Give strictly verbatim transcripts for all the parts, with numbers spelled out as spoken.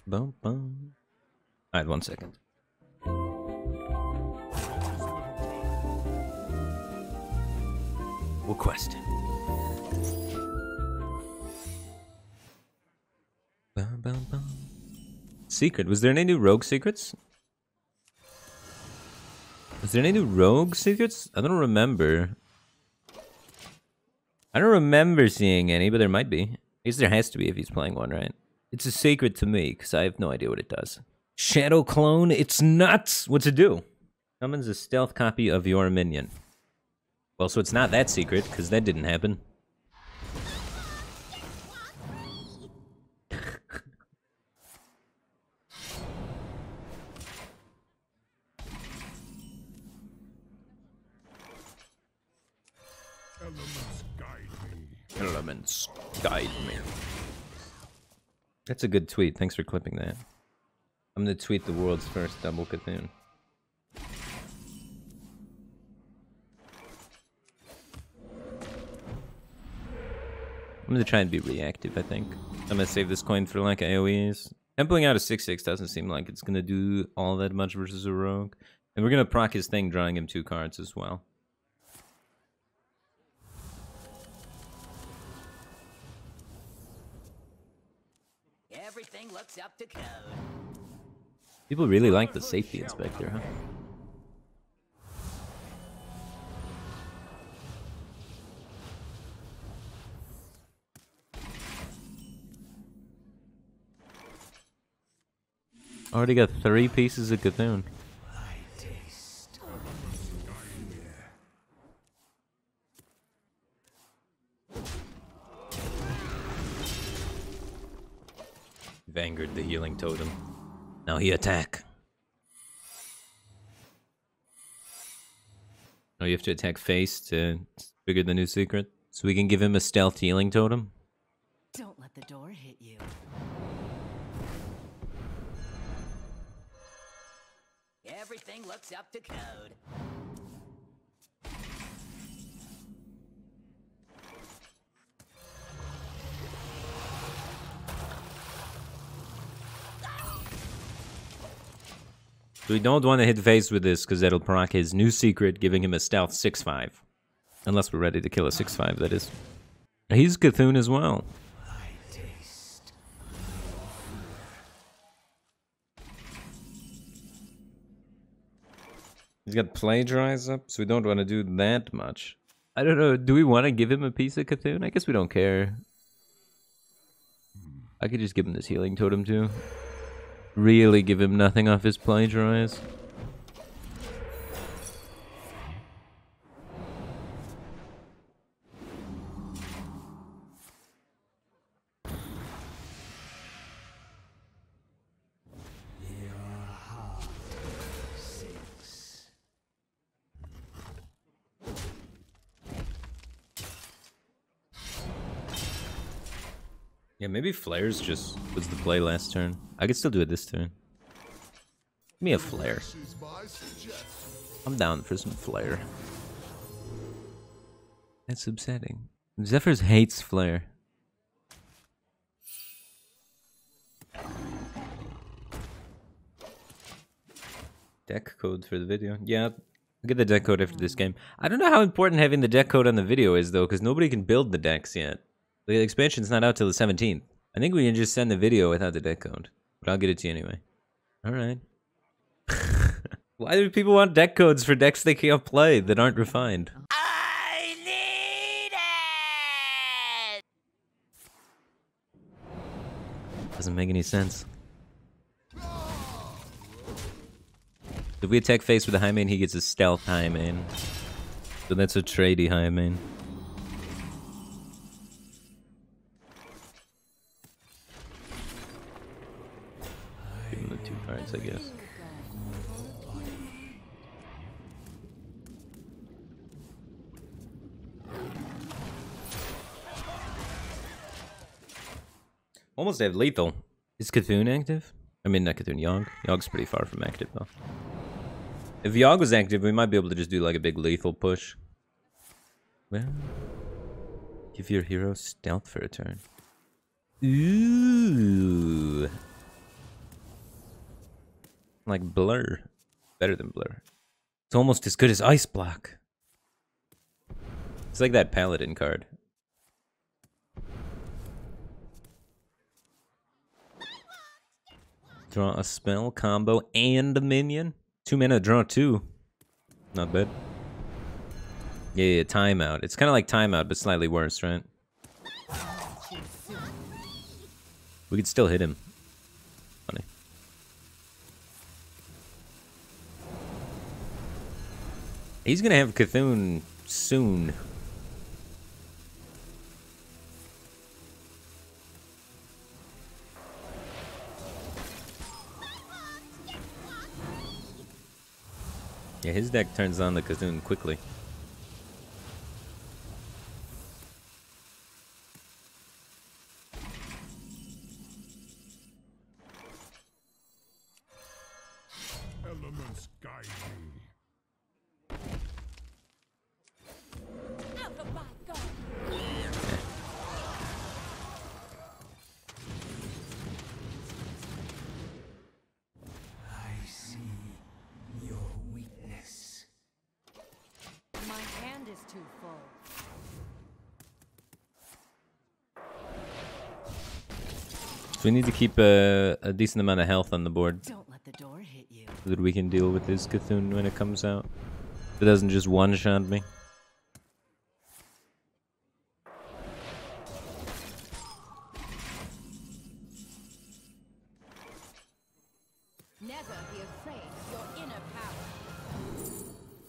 Bum, bum. Alright, one second. What question? Bum, bum, bum. Secret. Was there any new rogue secrets? Was there any new rogue secrets? I don't remember. I don't remember seeing any, but there might be. I guess there has to be if he's playing one, right? It's a secret to me, because I have no idea what it does. Shadow clone, it's nuts! What's it do? Summons a stealth copy of your minion. Well, so it's not that secret, because that didn't happen. Elements guide me. Elements guide me. That's a good tweet. Thanks for clipping that. I'm gonna tweet the world's first double Cthulhu. I'm gonna try and be reactive, I think. I'm gonna save this coin for like AoEs. Templing out a six six doesn't seem like it's gonna do all that much versus a rogue. And we're gonna proc his thing, drawing him two cards as well. Everything looks up to code. People really like the safety inspector, huh? Already got three pieces of Cthulhu. Vanguard the healing totem. Now he attack. Oh, you have to attack face to trigger the new secret? So we can give him a stealth healing totem? Don't let the door hit you. Everything looks up to code. So we don't want to hit face with this because that'll proc his new secret, giving him a stealth six five. Unless we're ready to kill a six five, that is. He's Cthulhu as well. He's got plagiarize up, so we don't want to do that much. I don't know, do we want to give him a piece of Cthulhu? I guess we don't care. I could just give him this healing totem too. Really give him nothing off his plagiarize. Yeah, maybe Flares just was the play last turn. I could still do it this turn. Give me a Flare. I'm down for some Flare. That's upsetting. Zephyrs hates Flare. Deck code for the video. Yeah, I'll get the deck code after this game. I don't know how important having the deck code on the video is, though, because nobody can build the decks yet. The expansion's not out till the seventeenth. I think we can just send the video without the deck code. But I'll get it to you anyway. Alright. Why do people want deck codes for decks they can't play that aren't refined? I need it! Doesn't make any sense. If we attack face with a high main, he gets a stealth high main. So that's a tradey high main. Give him the two cards, I guess. Almost have lethal. Is Cthulhu active? I mean, not Cthulhu, Yogg. Yogg's pretty far from active, though. If Yogg was active, we might be able to just do like a big lethal push. Well, give your hero stealth for a turn. Ooh. Like Blur. Better than Blur. It's almost as good as Ice Block. It's like that Paladin card. Draw a spell, combo, and a minion. Two mana, draw two. Not bad. Yeah, yeah, timeout. It's kind of like timeout, but slightly worse, right? We could still hit him. Funny. He's gonna have Cthulhu soon. Yeah, his deck turns on the Cthulhu quickly. Elements guide me. I see your weakness. My hand is too full. So we need to keep a, a decent amount of health on the board Don't let the door hit you. so that we can deal with this Cthulhu when it comes out. It doesn't just one-shot me. Never be afraid of your inner power.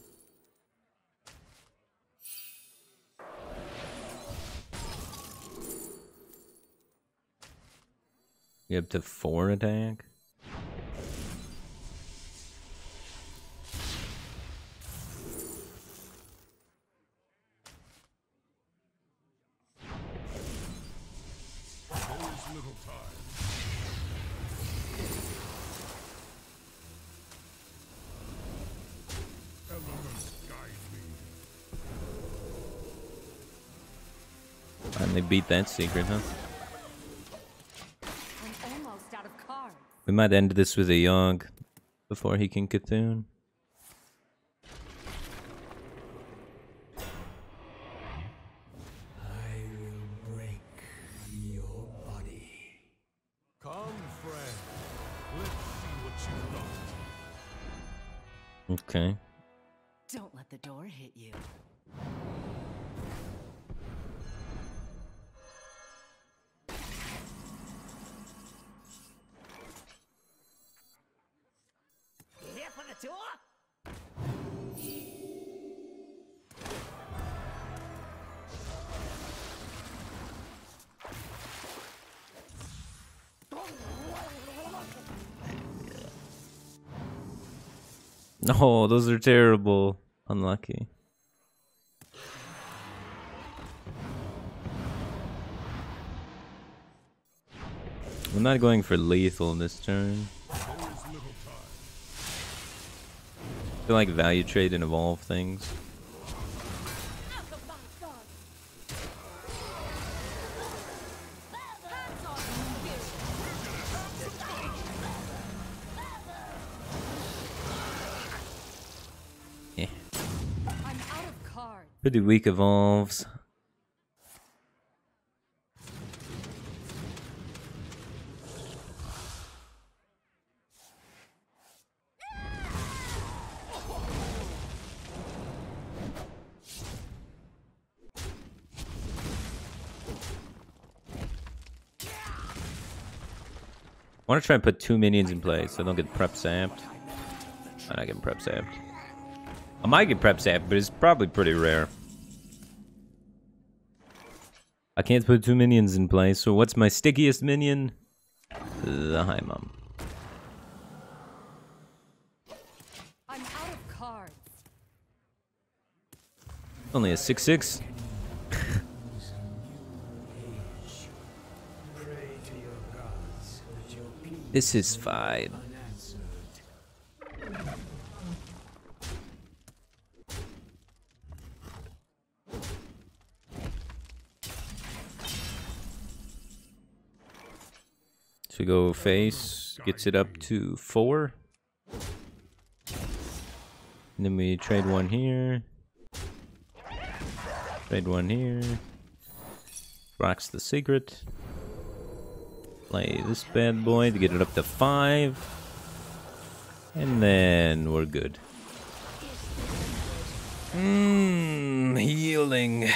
You up to four attack? There is little time. Elements guide me. Finally beat that secret, huh? I'm almost out of cards. We might end this with a Yogg before he can Cthulhu. I will break your body. Come, friend. Let's see what you've got. Okay. Don't let the door hit you. Here for the tour? No, those are terrible. Unlucky. I'm not going for lethal this turn. There is little time. I feel like value trade and evolve things. Out of my guard. Hands off Yeah. I'm out of cards. Pretty weak evolves. I want to try and put two minions in play so I don't get prep zapped. I'm not getting prep zapped. I might get prep zapped, but it's probably pretty rare. I can't put two minions in play, so what's my stickiest minion? The High Mom. I'm out of cards. Only a six six. Pray to your gods that your plea This is fine. unanswered. So we go face, gets it up to four. And then we trade one here. Trade one here. Rocks the secret. Play this bad boy to get it up to five. And then we're good. Mmm, healing.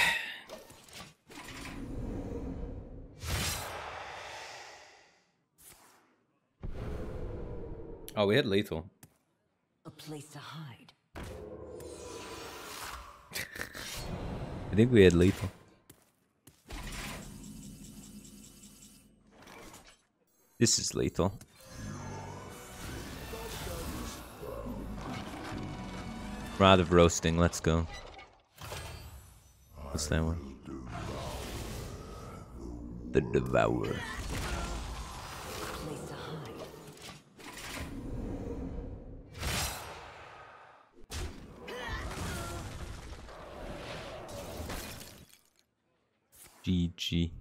Oh, we had lethal. A place to hide. I think we had lethal. This is lethal. Rod of Roasting, let's go. What's that one? The Devourer. Place to hide. G G.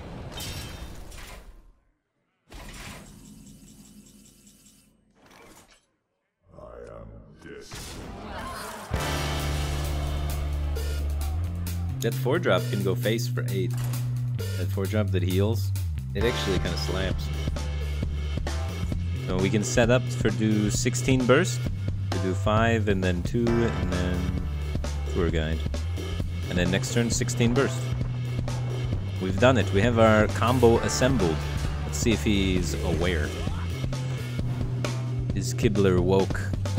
That four drop can go face for eight. That four drop that heals, it actually kind of slaps. So we can set up for do sixteen burst, to do five and then two and then tour guide, and then next turn sixteen burst. We've done it. We have our combo assembled. Let's see if he's aware. Is Kibler woke?